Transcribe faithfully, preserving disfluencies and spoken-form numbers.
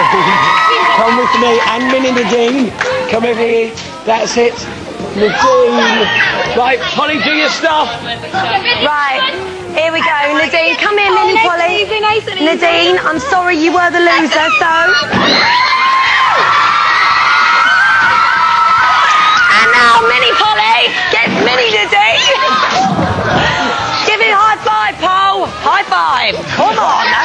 Come with me, and Mini Nadine. Come over here. That's it. Nadine. Right, Polly, do your stuff. Right, here we go. Nadine, come here, Mini Polly. Nadine, I'm sorry you were the loser, so... And now Mini Polly gets Mini Nadine. Give it a high five, Paul. High five. Come on,